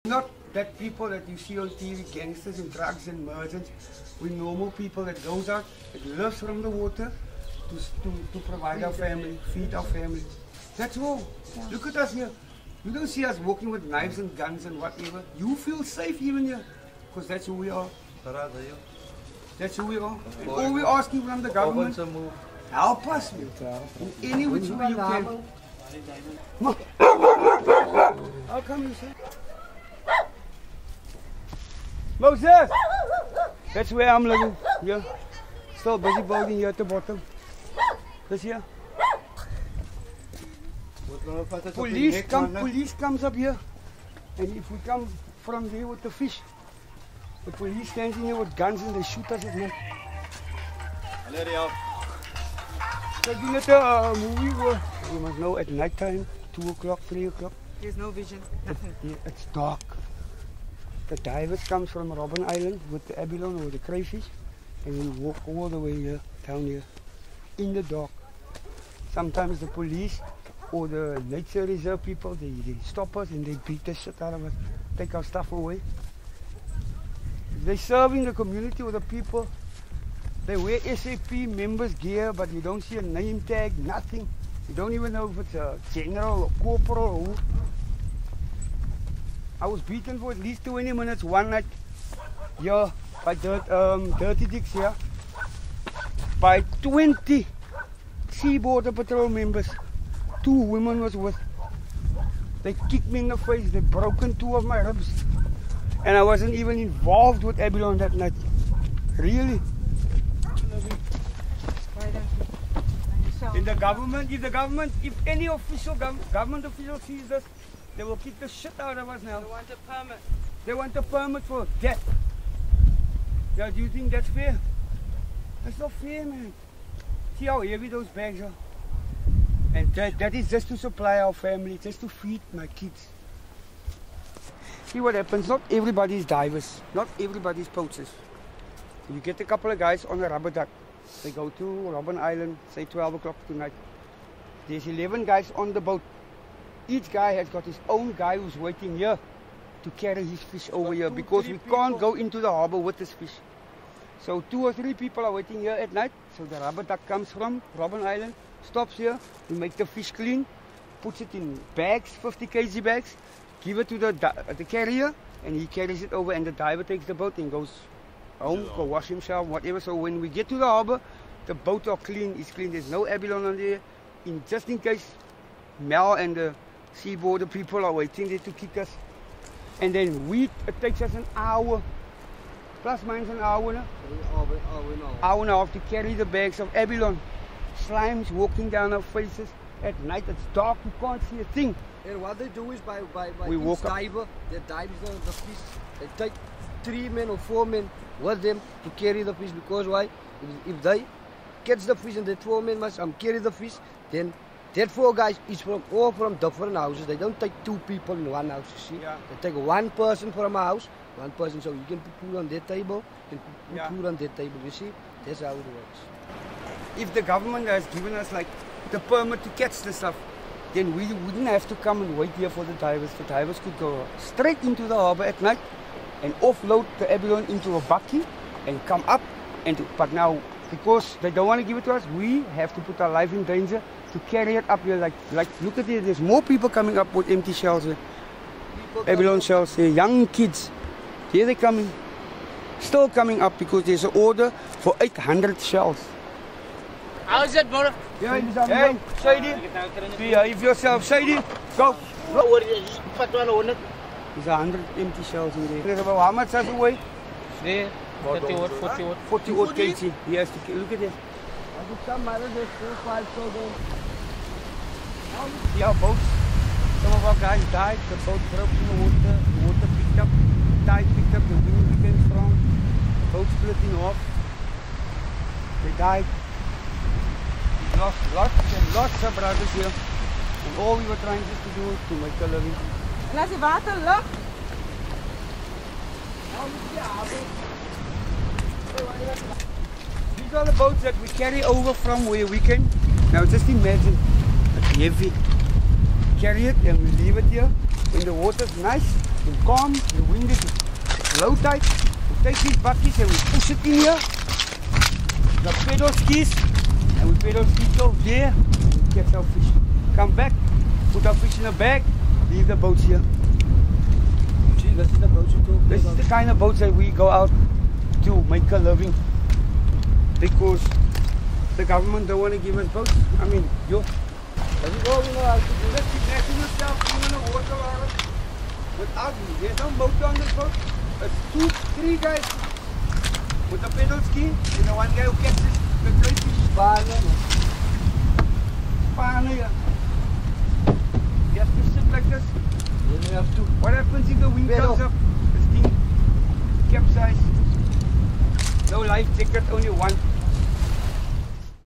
Not that people that you see on TV, gangsters and drugs and merchants. We're normal people that goes out, that lives from the water to provide our family, feed our family. That's all. Yeah. Look at us here. You don't see us walking with knives and guns and whatever. You feel safe even here, because that's who we are. That's who we are. And all we're asking from the government, help us in any which way you can. How come you say? Moses! That's where I'm living. Yeah. Still busy building here at the bottom. This here. Police comes up here. And if we come from there with the fish, the police stands in here with guns and they shoot us at night. So you at a movie where you must know at night time, 2 o'clock, 3 o'clock. There's no vision, nothing. It's dark. The divers comes from Robben Island with the abalone or the crayfish, and we walk all the way here, down here, in the dark. Sometimes the police or the nature reserve people, they stop us and they beat the shit out of us, take our stuff away. They're serving the community or the people. They wear SAP members gear, but you don't see a name tag, nothing. You don't even know if it's a general or corporal or who. I was beaten for at least 20 minutes one night. Yeah, by Dirty Dicks here. By 20 Sea Border Patrol members. 2 women was with. They kicked me in the face, they broken 2 of my ribs. And I wasn't even involved with abalone that night. Really? In the government, if any official government official sees this, they will kick the shit out of us now. They want a permit. They want a permit for death. Yeah, do you think that's fair? That's not fair, man. See how heavy those bags are. And that is just to supply our family, just to feed my kids. See what happens, not everybody's divers, not everybody's poachers. You get a couple of guys on a rubber duck. They go to Robben Island, say 12 o'clock tonight. There's 11 guys on the boat. Each guy has got his own guy who's waiting here to carry his fish over here, because we can't go into the harbor with this fish. So 2 or 3 people are waiting here at night. So the rubber duck comes from Robben Island, stops here, we make the fish clean, puts it in bags, 50 kg bags, give it to the carrier, and he carries it over, and the diver takes the boat and goes home, go wash himself, whatever. So when we get to the harbor, the boat are clean, it's clean, there's no abalone on there, just in case Mel and the Sea Border people are waiting there to kick us. And then it takes us an hour, plus minus an hour, no? Hour and a half to carry the bags of abalone. Slimes walking down our faces. At night it's dark, you can't see a thing. And what they do is by we walk diver, they dive the fish. They take 3 men or 4 men with them to carry the fish, because why? If they catch the fish and the 4 men must carry the fish, then that 4 guys is all from different houses. They don't take 2 people in one house, you see. Yeah. They take 1 person from a house, 1 person, so you can put food on that table, and put food on that table, you see. That's how it works. If the government has given us like the permit to catch the stuff, then we wouldn't have to come and wait here for the divers. The divers could go straight into the harbor at night and offload the abalone into a bucket and come up. But now, because they don't want to give it to us, we have to put our life in danger to carry it up here. Like look at it, there's more people coming up with empty shells here. Abalone shells here, young kids. Here they're coming. Still coming up because there's an order for 800 shells. How is it, brother? Yeah, hey, Sadie. Behave yourself, Sadie. Go. There's 100 empty shells in there. There's about how much does it weigh? There, 40 odd. 40 odd kg. He has to look at this. See our boats? Some of our guys died. The boat broke in the water. The water picked up. The tide picked up. The wind became strong. The boat split in half. They died. Lots of brothers here. And all we were trying just to do is to make a living. Laat die water lucht. These are the boats that we carry over from where we came. Now just imagine, it's heavy. Carry it and we leave it here. When the water's nice, calm, the wind is low tide. We take these buckets and we push it in here. The pedal skis, and we pedal skis over there, and catch our fish. Come back, put our fish in a bag, leave the boats here. See, this is the boat you talk This is the kind of boats that we go out to make a living, because the government don't want to give us boats. I mean, yo. That's all we know how to do. Let's keep letting yourself in the water around without me. There's no motor on this boat. It's 3 guys with a pedal ski and the one guy who catches the great fish. Spana, yeah. You have to sit like this. Then you have to. What happens if the wind Pedal. comes up? This thing capsize. No life jacket, only one.